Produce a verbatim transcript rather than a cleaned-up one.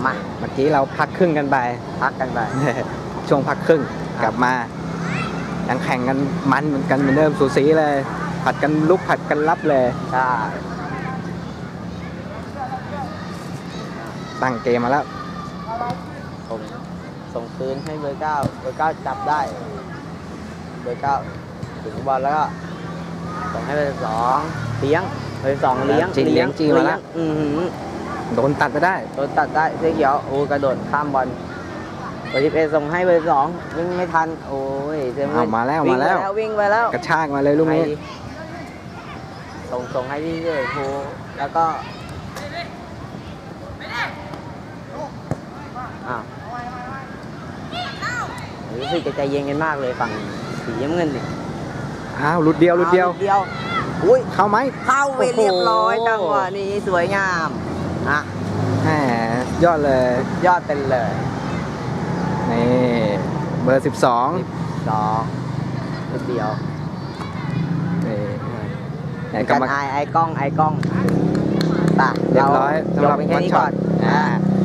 มาเมื่อกี้เราพักครึ่งกันไปพักกันไปช่วงพักครึ่งกลับมายังแข่งกันมันเหมือนกันเหมือนเดิมสูสีเลยผัดกันลุกผัดกันรับเลยใช่ตั้งเกมมาแล้วส่งส่งคืนให้เบอร์เก้าเบอร์เก้าจับได้เบอร์เก้าถึงบอลแล้วก็ส่งให้เบอร์สองเลี้ยงเบอร์สองเลี้ยงเลี้ยงจีมาแล้วโดนตัดไปได้โดนตัดได้เสื้อเขียวโอ้กระโดดข้ามบอลเบอร์สิบเอ็ดส่งให้เบอร์สองวิ่งไม่ทันโอ้ยเสื้อเอามาแล้วมาแล้ววิ่งไปแล้วกระชากมาเลยลูกนี้ส่งส่งให้ที่เบอร์โทแล้วก็อ้าวรู้สึกจะใจเย็นกันมากเลยฝั่งสีน้ำเงินนี่อ้าวหลุดเดียวหลุดเดียวเดียวอุ้ยเข้าไหมเข้าไปเรียบร้อยจังหวะนี้สวยงามอ่ะแหมยอดเลยยอดเป็นเลยนี่เบอร์สิบสองสองนิดเดียวนี่ไอ้กล้องไอ้กล้องไอ้กล้องตาเรียบร้อยสำหรับวันช็อต